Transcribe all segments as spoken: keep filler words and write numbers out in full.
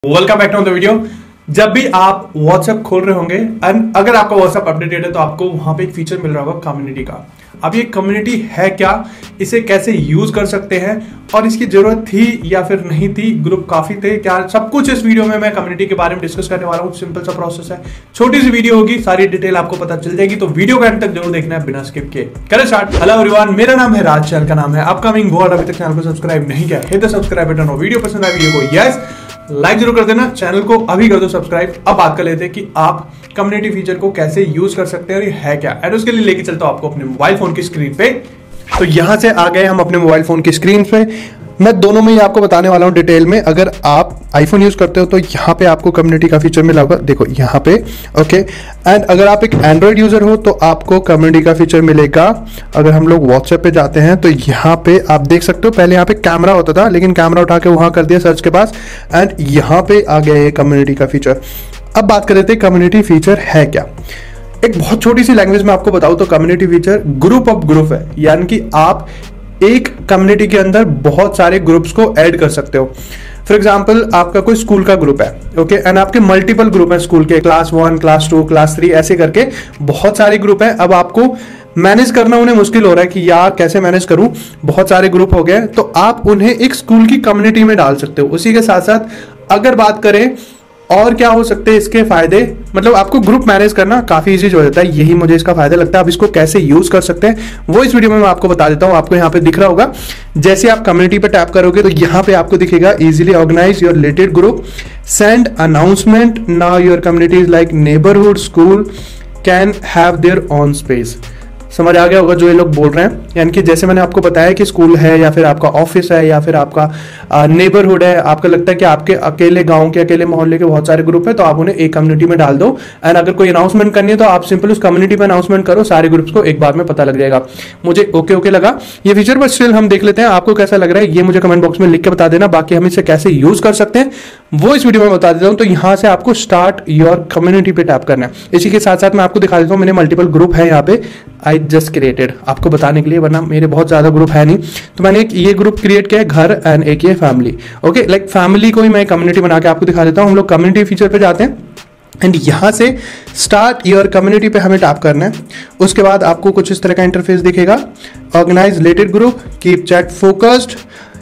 Welcome back to the video. जब भी आप व्हाट्सएप खोल रहे होंगे एंड अगर आपका व्हाट्सएप अपडेटेड है तो आपको वहां पे एक फीचर मिल रहा होगा कम्युनिटी का। अब ये कम्युनिटी है क्या, इसे कैसे यूज कर सकते हैं और इसकी जरूरत थी या फिर नहीं थी, ग्रुप काफी थे क्या, सब कुछ इस वीडियो में मैं कम्युनिटी के बारे में डिस्कस करने वाला हूँ। सिंपल सा प्रोसेस है, छोटी सी वीडियो होगी, सारी डिटेल आपको पता चल जाएगी, तो वीडियो को एंड तक जरूर देखना है बिना स्किप किए। करें स्टार्ट। हेलो एवरीवन, मेरा नाम है राज, चैनल का नाम है अपकमिंग वर्ल्ड। अभी तक चैनल को सब्सक्राइब नहीं किया, hit the subscribe button. Video पसंद आए वीडियो को यस लाइक जरूर कर देना, चैनल को अभी कर दो सब्सक्राइब। अब बात कर लेते हैं कि आप कम्युनिटी फीचर को कैसे यूज कर सकते हैं और ये है क्या, एंड उसके लिए लेके चलता हूं आपको अपने मोबाइल फोन की स्क्रीन पे। तो यहां से आ गए हम अपने मोबाइल फोन की स्क्रीन पे। मैं दोनों में ही आपको बताने वाला हूं डिटेल में। अगर आप आईफोन यूज करते हो तो यहाँ पे आपको कम्युनिटी का फीचर मिला होगा, देखो यहाँ पे, ओके। एंड अगर आप एक एंड्रॉइड यूजर हो तो आपको कम्युनिटी का फीचर मिलेगा। अगर हम लोग व्हाट्सएप पे जाते हैं तो यहाँ पे आप देख सकते हो, पहले यहाँ पे कैमरा होता था लेकिन कैमरा उठा के वहां कर दिया सर्च के पास, एंड यहाँ पे आ गया ये कम्युनिटी का फीचर। अब बात कर रहे थे कम्युनिटी फीचर है क्या। एक बहुत छोटी सी लैंग्वेज में आपको बताऊं तो community feature group of group है, यानी कि आप एक कम्युनिटी के अंदर बहुत सारे ग्रुप्स को ऐड कर सकते हो। फॉर एग्जाम्पल, आपका कोई स्कूल का ग्रुप है, ओके, एंड आपके मल्टीपल ग्रुप है स्कूल के, class one, class two, class three, ऐसे करके बहुत सारे ग्रुप है। अब आपको मैनेज करना उन्हें मुश्किल हो रहा है कि यार कैसे मैनेज करूं, बहुत सारे ग्रुप हो गए, तो आप उन्हें एक स्कूल की कम्युनिटी में डाल सकते हो। उसी के साथ साथ अगर बात करें और क्या हो सकते हैं इसके फायदे, मतलब आपको ग्रुप मैनेज करना काफी इजी हो जाता है, यही मुझे इसका फायदा लगता है। अब इसको कैसे यूज कर सकते हैं वो इस वीडियो में मैं आपको बता देता हूं। आपको यहाँ पे दिख रहा होगा, जैसे आप कम्युनिटी पे टैप करोगे तो यहाँ पे आपको दिखेगा easily organise your related group, send announcement, now your community is like neighbourhood, school can have their own space. समझ आ गया होगा जो ये लोग बोल रहे हैं, यानी कि जैसे मैंने आपको बताया कि स्कूल है या फिर आपका ऑफिस है या फिर आपका नेबरहुड है, आपको लगता है कि आपके अकेले गांव के, अकेले मोहल्ले के बहुत सारे ग्रुप है, तो आप उन्हें एक कम्युनिटी में डाल दो। एंड अगर कोई अनाउंसमेंट करनी है तो आप सिंपल उस कम्युनिटी में अनाउंसमेंट करो, सारे ग्रुप्स को एक बार में पता लग जाएगा। मुझे ओके ओके लगा ये फीचर, बट स्टिल हम देख लेते हैं आपको कैसा लग रहा है, ये मुझे कमेंट बॉक्स में लिख के बता देना। बाकी हम इसे कैसे यूज कर सकते हैं वो इस वीडियो में बता देता हूं। तो यहाँ से आपको स्टार्ट योर कम्युनिटी पे टैप करना है। इसी के साथ साथ मैं आपको दिखा देता हूँ, मैंने मल्टीपल ग्रुप है यहाँ पे, आई जस्ट क्रिएटेड, आपको बताने के लिए, वरना मेरे बहुत ज्यादा ग्रुप है नहीं। तो मैंने एक ये ग्रुप क्रिएट किया है, घर, एंड एक ये फैमिली, ओके। लाइक फैमिली को ही मैं कम्युनिटी बना के आपको दिखा देता हूँ। हम लोग कम्युनिटी फीचर पे जाते हैं एंड यहाँ से स्टार्ट योर कम्युनिटी पे हमें टैप करना है। उसके बाद आपको कुछ इस तरह का इंटरफेस दिखेगा, organise related group, keep chat focused,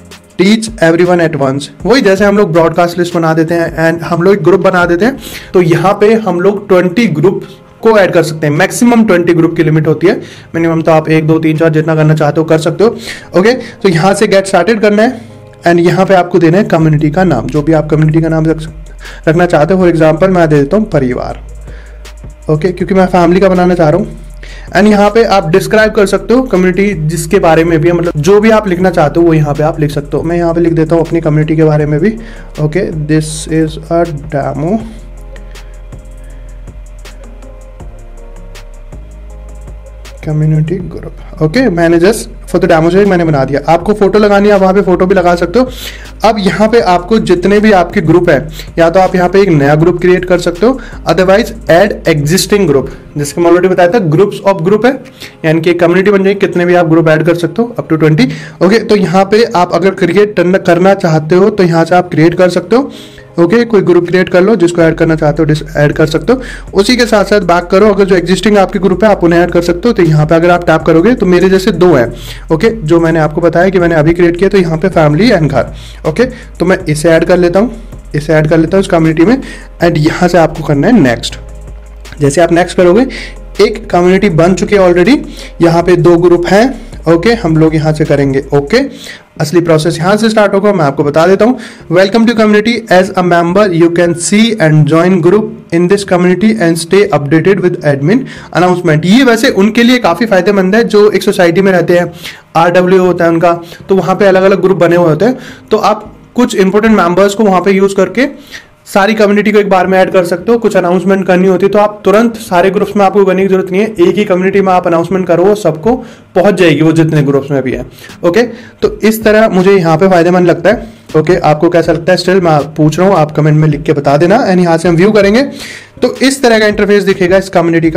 teach everyone at once. वही जैसे हम लोग ब्रॉडकास्ट लिस्ट बना देते हैं एंड हम लोग एक ग्रुप बना देते हैं, तो यहाँ पे हम लोग ट्वेंटी ग्रुप को ऐड कर सकते हैं। मैक्सिमम ट्वेंटी ग्रुप की लिमिट होती है, मिनिमम तो आप एक दो तीन चार जितना करना चाहते हो कर सकते हो, ओके। तो यहाँ से गेट स्टार्टेड करना है एंड यहाँ पे आपको देना है कम्युनिटी का नाम, जो भी आप कम्युनिटी का नाम रख रखना चाहते हो। फॉर एग्जाम्पल मैं दे देता हूँ परिवार, ओके, क्योंकि मैं फैमिली का बनाना चाह रहा हूँ। एंड यहाँ पे आप डिस्क्राइब कर सकते हो कम्युनिटी जिसके बारे में भी, मतलब जो भी आप लिखना चाहते हो वो यहाँ पे आप लिख सकते हो। मैं यहाँ पे लिख देता हूँ अपनी कम्युनिटी के बारे में भी, okay, this is a demo community group, okay. मैंने जस्ट फॉर द डेमो से मैंने बना दिया। आपको फोटो लगानी है, आप वहाँ पे फोटो भी लगा सकते हो। अब यहाँ पे आपको जितने भी आपके ग्रुप है, या तो आप यहाँ पे एक नया ग्रुप क्रिएट कर सकते हो, अदरवाइज ऐड एग्जिस्टिंग ग्रुप, जिसके मैं ऑलरेडी बताया था ग्रुप्स ऑफ ग्रुप है, यानी कि कम्युनिटी बन जाएगी, कितने भी आप ग्रुप ऐड कर सकते हो, अप टू ट्वेंटी, ओके। तो यहाँ पे आप अगर क्रिएट करना चाहते हो तो यहाँ से आप क्रिएट कर सकते हो, ओके okay, कोई ग्रुप क्रिएट कर लो, जिसको ऐड करना चाहते हो ऐड कर सकते हो। उसी के साथ साथ बैक करो, अगर जो एग्जिस्टिंग आपके ग्रुप है आप उन्हें ऐड कर सकते हो। तो यहाँ पे अगर आप टैप करोगे तो मेरे जैसे दो हैं, ओके okay, जो मैंने आपको बताया कि मैंने अभी क्रिएट किया, तो यहाँ पे फैमिली एंड घर, ओके। तो मैं इसे ऐड कर लेता हूँ, इसे ऐड कर लेता हूँ इस कम्युनिटी में, एंड यहाँ से आपको करना है नेक्स्ट। जैसे आप नेक्स्ट करोगे, एक कम्युनिटी बन चुकी है ऑलरेडी, यहाँ पे दो ग्रुप हैं, ओके okay, हम लोग यहाँ से करेंगे ओके okay. असली प्रोसेस यहाँ से स्टार्ट होगा, मैं आपको बता देता हूँ। Welcome to community, as a member you can see and join group in this community and stay updated with admin announcement. ये वैसे उनके लिए काफी फायदेमंद है जो एक सोसाइटी में रहते हैं, आर डब्ल्यू होता है उनका, तो वहाँ पे अलग अलग ग्रुप बने हुए होते हैं, तो आप कुछ इंपोर्टेंट मेंबर्स को वहाँ पे यूज करके सारी कम्युनिटी को एक बार में ऐड कर सकते हो। कुछ अनाउंसमेंट करनी होती है तो आप तुरंत सारे ग्रुप्स में आपको करने की जरूरत नहीं है, एक ही कम्युनिटी में आप अनाउंसमेंट करो, वो सबको पहुंच जाएगी, वो जितने ग्रुप्स में भी है, ओके। तो इस तरह मुझे यहाँ पे फायदेमंद लगता है, ओके। आपको कैसा लगता है स्टिल मैं पूछ रहा हूँ, आप कमेंट में लिख के बता देना। एंड यहाँ से हम व्यू करेंगे तो इस तरह का इंटरफेस दिखेगा इस कम्युनिटी का,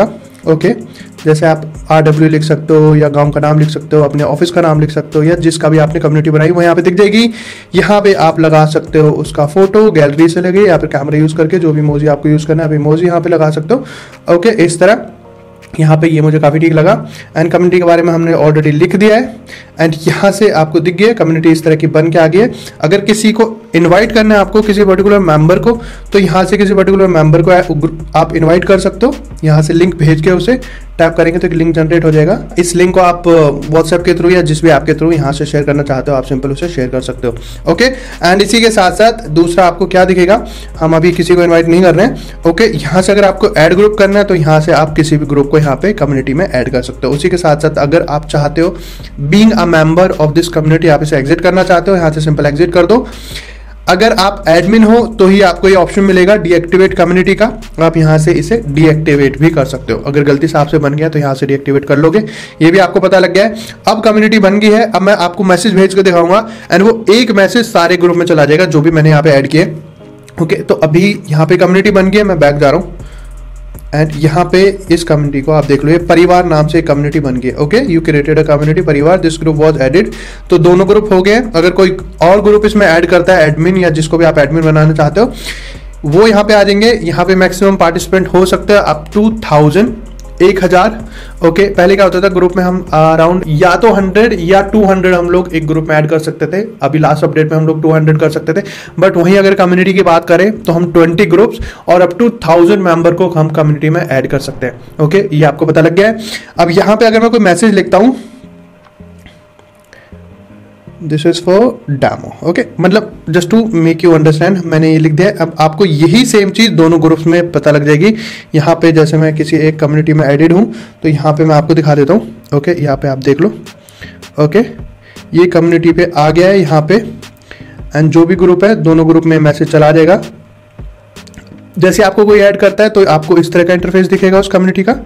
ओके जैसे आप आर डब्ल्यू लिख सकते हो या गांव का नाम लिख सकते हो, अपने ऑफिस का नाम लिख सकते हो, या जिसका भी आपने कम्युनिटी बनाई वो यहाँ पे दिख जाएगी। यहाँ पे आप लगा सकते हो उसका फोटो, गैलरी से लगे या फिर कैमरा यूज करके, जो भी इमोजी आपको यूज करना है आप इमोजी यहाँ पे लगा सकते हो। ओके इस तरह यहाँ पे ये मुझे काफ़ी ठीक लगा। एंड कम्युनिटी के बारे में हमने ऑलरेडी लिख दिया है। एंड यहाँ से आपको दिख गया कम्युनिटी इस तरह की बन के आ गई है। अगर किसी को इनवाइट करना है आपको, किसी पर्टिकुलर मेंबर को, तो यहाँ से किसी पर्टिकुलर मेंबर को आप इनवाइट कर सकते हो। यहाँ से लिंक भेज के उसे टैप करेंगे तो एक लिंक जनरेट हो जाएगा। इस लिंक को आप व्हाट्सएप के थ्रू या जिस भी ऐप के थ्रू यहाँ से शेयर करना चाहते हो आप सिंपल उसे शेयर कर सकते हो। ओके एंड इसी के साथ साथ दूसरा आपको क्या दिखेगा, हम अभी किसी को इनवाइट नहीं कर रहे हैं। ओके यहाँ से अगर आपको ऐड ग्रुप करना है तो यहाँ से आप किसी भी ग्रुप को यहाँ पे कम्युनिटी में ऐड कर सकते हो। उसी के साथ साथ अगर आप चाहते हो being a member of this community, आप इसे एग्जिट करना चाहते हो, यहाँ से सिंपल एग्जिट कर दो। अगर आप एडमिन हो तो ही आपको ये ऑप्शन मिलेगा डीएक्टिवेट कम्युनिटी का, आप यहाँ से इसे डीएक्टिवेट भी कर सकते हो। अगर गलती से आपसे बन गया तो यहाँ से डीएक्टिवेट कर लोगे। ये भी आपको पता लग गया है। अब कम्युनिटी बन गई है। अब मैं आपको मैसेज भेज के दिखाऊंगा एंड वो एक मैसेज सारे ग्रुप में चला जाएगा जो भी मैंने यहाँ पे ऐड किए। ओके तो अभी यहाँ पे कम्युनिटी बन गई है, मैं बैक जा रहा हूँ एंड यहाँ पे इस कम्युनिटी को आप देख लो, ये परिवार नाम से एक कम्युनिटी बन गई है। Okay you created a community परिवार, दिस ग्रुप वाज एडेड। तो दोनों ग्रुप हो गए। अगर कोई और ग्रुप इसमें ऐड करता है एडमिन या जिसको भी आप एडमिन बनाना चाहते हो वो यहाँ पे आ जाएंगे। यहाँ पे मैक्सिमम पार्टिसिपेंट हो सकते हैं अप टू थाउजेंड, एक हजार। ओके पहले क्या होता था ग्रुप में हम अराउंड या तो हंड्रेड या टू हंड्रेड हम लोग एक ग्रुप में ऐड कर सकते थे। अभी लास्ट अपडेट में हम लोग टू हंड्रेड कर सकते थे, बट वहीं अगर कम्युनिटी की बात करें तो हम ट्वेंटी ग्रुप्स और अप टू थाउजेंड मेंबर को हम कम्युनिटी में ऐड कर सकते हैं। ओके ये आपको पता लग गया है। अब यहाँ पे अगर मैं कोई मैसेज लिखता हूं, this is for demo. Okay मतलब just to make you understand मैंने ये लिख दिया है। अब आपको यही सेम चीज दोनों ग्रुप्स में पता लग जाएगी। यहाँ पे जैसे मैं किसी एक कम्युनिटी में एडेड हूँ तो यहाँ पे मैं आपको दिखा देता हूँ। ओके यहाँ पे आप देख लो। ओके ये कम्युनिटी पे आ गया है यहाँ पे एंड जो भी ग्रुप है दोनों ग्रुप में मैसेज चला जाएगा। जैसे आपको कोई ऐड करता है तो आपको इस तरह का इंटरफेस दिखेगा उस कम्युनिटी का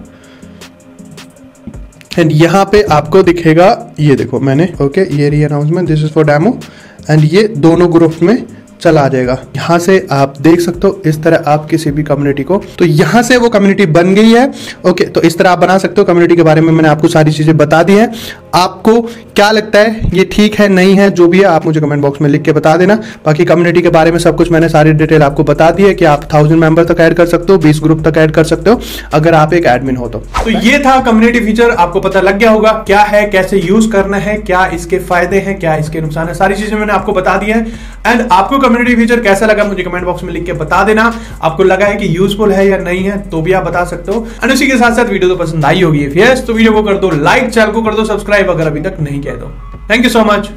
एंड यहाँ पे आपको दिखेगा, ये देखो मैंने ओके ये re announcement, this is for demo and ये दोनों ग्रुप में चला आ जाएगा। यहाँ से आप देख सकते हो इस तरह आप किसी भी कम्युनिटी को, तो यहाँ से वो कम्युनिटी बन गई है। ओके तो इस तरह आप बना सकते हो। कम्युनिटी के बारे में मैंने आपको सारी चीजें बता दी हैं। आपको क्या लगता है ये ठीक है नहीं है, जो भी है आप मुझे कमेंट बॉक्स में लिख के बता देना। बाकी कम्युनिटी के बारे में सब कुछ मैंने सारी डिटेल आपको बता दी है कि आप थाउजेंड मेंबर तक ऐड कर सकते हो, बीस ग्रुप तक ऐड कर सकते हो अगर आप एक एडमिन हो तो। तो ये था कम्युनिटी फीचर, आपको पता लग गया होगा क्या है, कैसे यूज करना है, क्या इसके फायदे हैं, क्या इसके नुकसान है, सारी चीजें मैंने आपको बता दी है। एंड आपको कम्युनिटी फीचर कैसा लगा मुझे कमेंट बॉक्स में लिख के बता देना। आपको लगा है कि यूजफुल है या नहीं है तो भी आप बता सकते हो। एंड उसी के साथ साथ वीडियो तो पसंद आई होगी, यस तो वीडियो को कर दो लाइक, चैनल को कर दो सब्सक्राइब अगर अभी तक नहीं किया तो। Thank you so much.